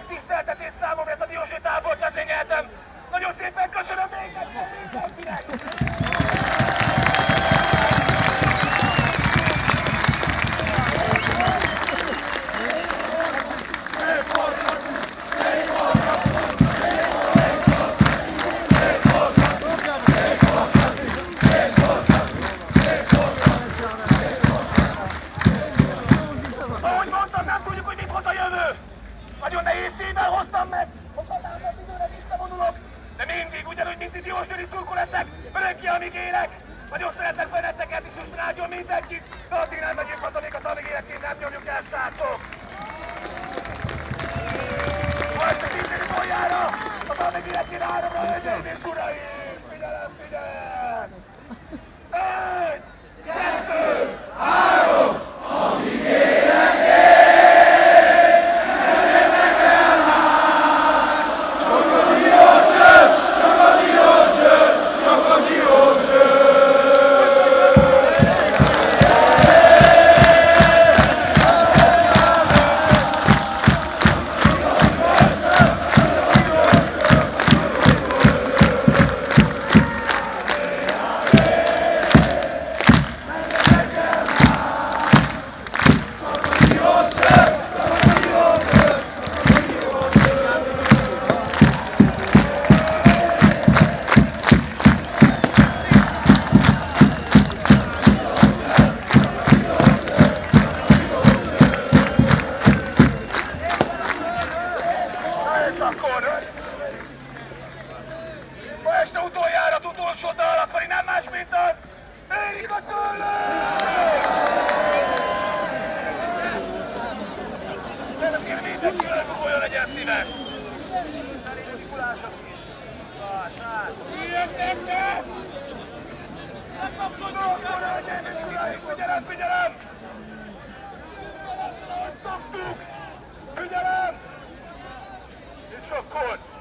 megtiszteltetés számomra, ezt a diósé tábort vezényeltem. Nagyon szépen köszönöm még egyszer mindenkinek! Ahogy mondtam, nem tudjuk, hogy mit hoz a jövő. Nagyon nehéz szívvel hoztam meg, hogy határozott időre visszavonulok, de mindig ugyanúgy, mint itt Diósgyőri szurkoló leszek, örökké, amíg élek. Nagyon szeretlek benneteket is, és rágyom mindenkit, de addig nem megyünk haza, még az amíg életként nem nyomjuk el, srácok. Majd a szintén utoljára, az amíg életként háromra, hölgyeim és uraim! Figyelem, figyelem! 1, 2, 3, amíg élek én! Ma este utoljára az utolsó dal, akkor nem más, mint az Érik a Szőlőt! Nem kérem mindenki, hogy fogoljon, legyen szíves! Figyelem, figyelem! Szurkolásra, ahogy szoktuk! Figyelem! És akkor